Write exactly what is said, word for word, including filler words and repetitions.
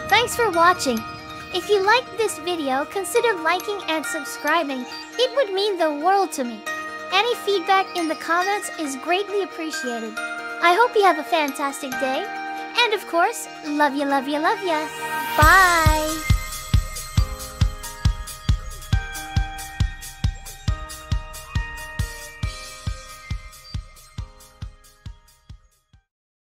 Thanks for watching. If you liked this video, consider liking and subscribing. It would mean the world to me. Any feedback in the comments is greatly appreciated. I hope you have a fantastic day. And of course, love ya, love ya, love ya. Bye!